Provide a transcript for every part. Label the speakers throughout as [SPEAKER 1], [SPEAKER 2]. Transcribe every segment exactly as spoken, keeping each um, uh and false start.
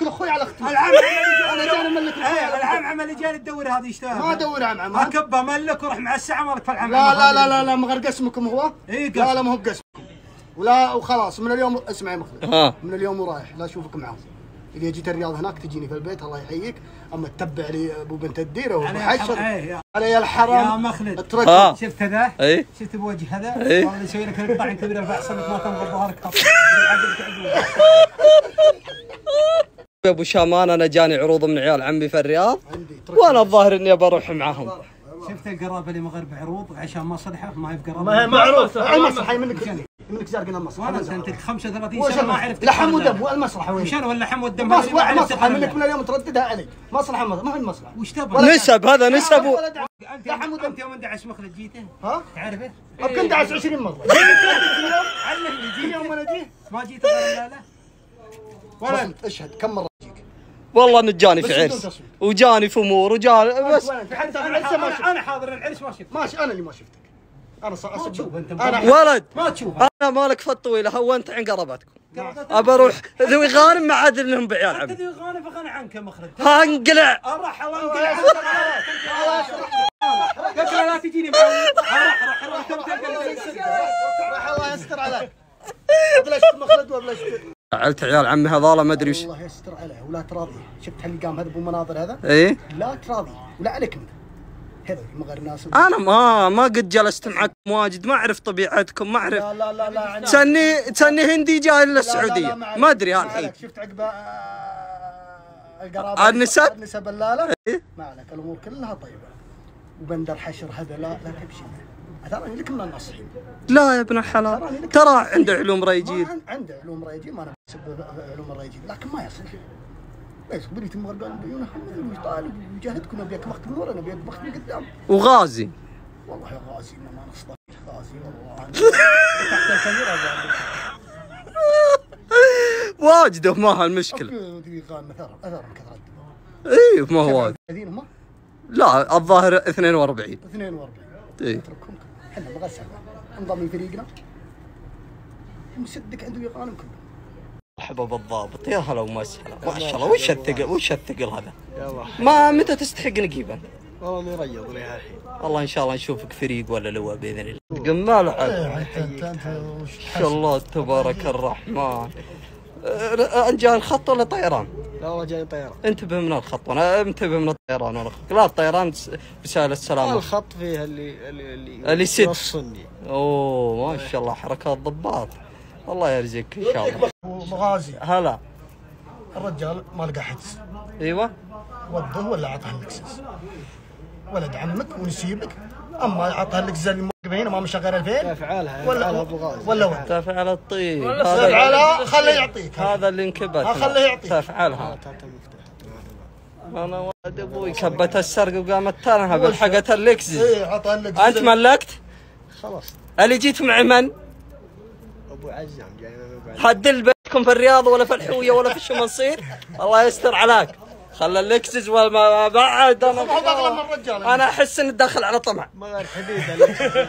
[SPEAKER 1] ملك اخوي على اختي.
[SPEAKER 2] العم
[SPEAKER 1] انا جاني ملك اخوي.
[SPEAKER 2] العم عم اللي جاني تدور هذه اشتهى.
[SPEAKER 1] ما ادور عم عم.
[SPEAKER 2] اكبه ملك وروح مع الساعه مالك في العم.
[SPEAKER 1] لا لا لا لا لا مغير قسمكم هو؟
[SPEAKER 2] اي
[SPEAKER 1] لا لا ما هو بقسمكم. ولا وخلاص من اليوم اسمع يا مخلد. ها من اليوم ورايح لا اشوفك معهم. اذا جيت الرياض هناك تجيني في البيت الله يحييك، اما تتبع لي ابو بنت الديره وابو حشر على يا الحرام
[SPEAKER 2] يا مخلد.
[SPEAKER 1] اترك.
[SPEAKER 2] شفت هذا؟
[SPEAKER 1] اي
[SPEAKER 2] شفت بوجه هذا؟ والله يسوي لك القطع كبيره فاحسن لك ما تنغض ظهرك.
[SPEAKER 3] يا ابو شامان انا جاني عروض من عيال عمي في الرياض وانا الظاهر اني بروح معاهم.
[SPEAKER 2] شفت القرابه اللي مغرب عروض عشان مصلحه ما هي بقرابه.
[SPEAKER 1] ما هي معروف المسرح هي منك منك زارقين المسرح.
[SPEAKER 2] وانا انت خمسة وثلاثين سنه ما عرفت
[SPEAKER 1] لحم ودم والمسرح وين؟
[SPEAKER 2] وشنو اللحم والدم؟
[SPEAKER 1] مسرح منك من اليوم ترددها علي. مسرح ما هي المسرح.
[SPEAKER 2] وش تبغى؟
[SPEAKER 3] نسب هذا نسب.
[SPEAKER 2] لحم ودم. انت يوم اندعس مخلد جيته؟
[SPEAKER 1] ها؟
[SPEAKER 2] تعرفه؟
[SPEAKER 1] كنت اندعس عشرين مره.
[SPEAKER 2] علمني جيت
[SPEAKER 1] يوم انا جيت
[SPEAKER 2] ما جيت لا لا
[SPEAKER 1] ولا اشهد كم مره اجيك.
[SPEAKER 3] والله انه جاني في عرس وجاني في امور وجاني بس
[SPEAKER 2] انا حاضر العرس ما شفت.
[SPEAKER 1] ماشي انا اللي ما شفتك. انا صار
[SPEAKER 2] انا
[SPEAKER 3] ولد
[SPEAKER 2] ما تشوف.
[SPEAKER 3] انا مالك في الطويله هونت عن قرابتكم. ابى اروح ذوي غانم ما عاد لهم بعيال عمي.
[SPEAKER 2] ذوي غانم فغنى عنك يا مخرج.
[SPEAKER 3] ها انقلع.
[SPEAKER 2] اروح الله انقلع. قلت له لا تجيني معي. اروح اروح
[SPEAKER 1] راح الله يستر عليك. بلاش مخلد وبلاش.
[SPEAKER 3] زعلت عيال عمي هذول ما ادري وش.
[SPEAKER 1] الله يستر عليه ولا تراضيه. شفت اللي قام هذا ابو مناظر هذا؟
[SPEAKER 3] ايه
[SPEAKER 1] لا تراضيه ولا عليك منه. هذول مغير ناس.
[SPEAKER 3] انا ما ما قد جلست معكم واجد ما اعرف طبيعتكم ما اعرف.
[SPEAKER 1] لا لا لا لا
[SPEAKER 3] تسني تسني هندي جاي للسعوديه ما ادري هالحين.
[SPEAKER 1] شفت عقب القرابه
[SPEAKER 3] النسب
[SPEAKER 1] النسب اللالة
[SPEAKER 3] إيه؟
[SPEAKER 1] ما عليك الامور كلها طيبه. وبندر حشر هذا لا لا تمشي تراني لك من الناصحين.
[SPEAKER 3] لا يا ابن الحلال ترى عنده علوم ريجيل.
[SPEAKER 1] عنده علوم ريجيل ما انا بسبب علوم الريجيل لكن ما يصلح. ليش بنيت مغرقان بعيونه حمد وطالب وجاهدكم نبيك بخت من ورا نبيك بخت من قدام.
[SPEAKER 3] وغازي
[SPEAKER 1] والله يا غازي ما نصطاد غازي والله.
[SPEAKER 2] تحت الكاميرا
[SPEAKER 3] واجده ما هالمشكله. اي ما هو واجد. لا الظاهر اثنين وأربعين.
[SPEAKER 1] اثنين وأربعين.
[SPEAKER 3] اي
[SPEAKER 1] احنا مغسل انضم فريقنا ومصدق عنده يقانم كله.
[SPEAKER 3] مرحبا بالضابط يا هلا ومسهلا ما شاء الله. وش الثقل وش الثقل هذا؟ ما متى تستحق نجيبه؟
[SPEAKER 4] والله مريض لي الحين.
[SPEAKER 3] والله ان شاء الله نشوفك فريق ولا لواء باذن الله. قمال عاد ما شاء الله تبارك الرحمن. انت جاي الخط ولا طيران؟
[SPEAKER 4] لا والله جاي طيران.
[SPEAKER 3] انتبه من الخط وانا انتبه من الطيران ولا لا الطيران رسالة السلامة.
[SPEAKER 4] الخط فيها اللي اللي اللي,
[SPEAKER 3] اللي سد
[SPEAKER 4] يوصلني.
[SPEAKER 3] اوه ما شاء الله حركات ضباط. الله يرزقك ان شاء الله.
[SPEAKER 1] مغازي
[SPEAKER 3] هلا
[SPEAKER 1] الرجال ما لقى حجز.
[SPEAKER 3] ايوه
[SPEAKER 1] وده ولا عطاه اللكسس ولد عمك ونسيبك. اما عطاه اللكسس اللي موقفين ما مشى غير الفين
[SPEAKER 4] تفعلها
[SPEAKER 1] ولا
[SPEAKER 4] ابو غازي
[SPEAKER 1] ولا وين
[SPEAKER 3] تفعل الطيب
[SPEAKER 1] تفعلها خليه يعطيك.
[SPEAKER 3] هذا اللي انكبت
[SPEAKER 1] خليه يعطيك
[SPEAKER 3] تفعلها. انا ولد ابوي كبت السرق وقامت تنهب حقت اللكسس.
[SPEAKER 1] ايه عطاه اللكسس.
[SPEAKER 3] انت ملكت؟
[SPEAKER 4] خلاص.
[SPEAKER 3] اللي جيت مع من؟
[SPEAKER 4] ابو عزام جاي من
[SPEAKER 3] حدل بيتكم في الرياض ولا في الحويه ولا في الشمنصير؟ الله يستر عليك. خلى اللكسس والما بعد انا انا احس اني داخل على طمع.
[SPEAKER 4] ما غير حديد.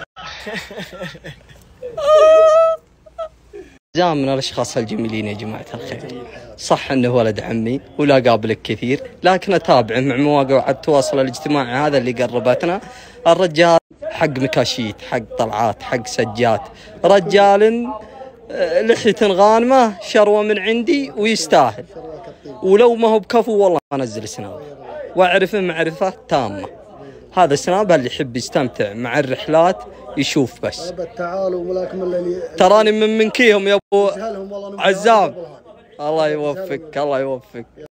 [SPEAKER 3] زام من الاشخاص الجميلين يا جماعه الخير. صح انه ولد عمي ولا قابلك كثير لكن اتابعه مع مواقع التواصل الاجتماعي هذا اللي قربتنا. الرجال حق مكاشيت حق طلعات حق سجات رجال لحية غانمة شروة من عندي ويستاهل. ولو ما هو بكفو والله ما انزل سناب واعرفه معرفة تامة. هذا سناب اللي يحب يستمتع مع الرحلات يشوف بس. تراني من منكيهم يا ابو عزام. الله يوفقك الله يوفقك.